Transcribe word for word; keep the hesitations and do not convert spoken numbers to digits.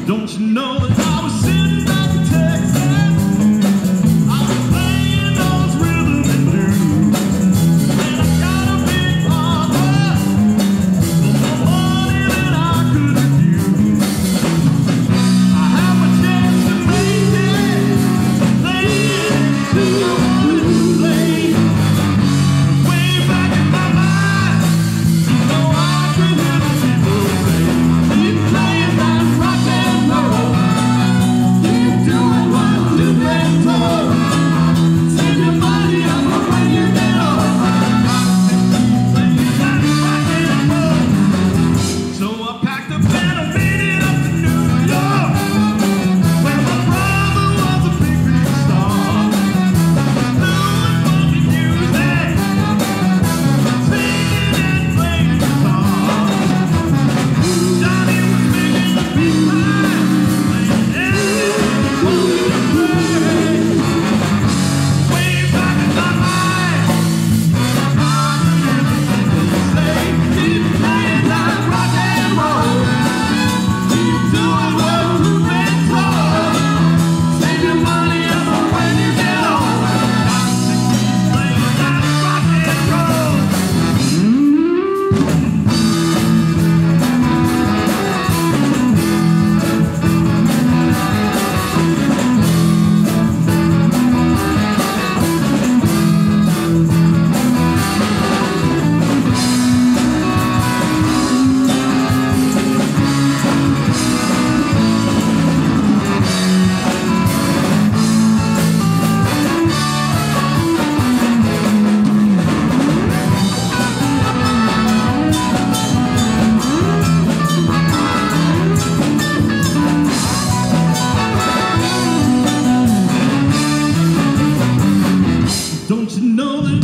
Don't you know that I was sitting back in Texas? I was playing those rhythm and blues, and I got a big offer for more money than I could refuse. I have a chance to make it, play it, do what it's played. Way back in my mind, you know I can hear the people say, keep playing that rock and roll, keep doing what you've been told, save your money up for when you get old. Playing that rock and roll. So I packed up and I made it up to New York, where my brother was a big, big star. Doing funky music, singing and playing guitar. Johnny was making the beat line, playing everything he wanted to play. Way back in my mind, I can hear the people say, keep playing that rock and roll, keep doing what you've been told, save your money up for when you get old. Keep playing that rock and roll. Don't you know that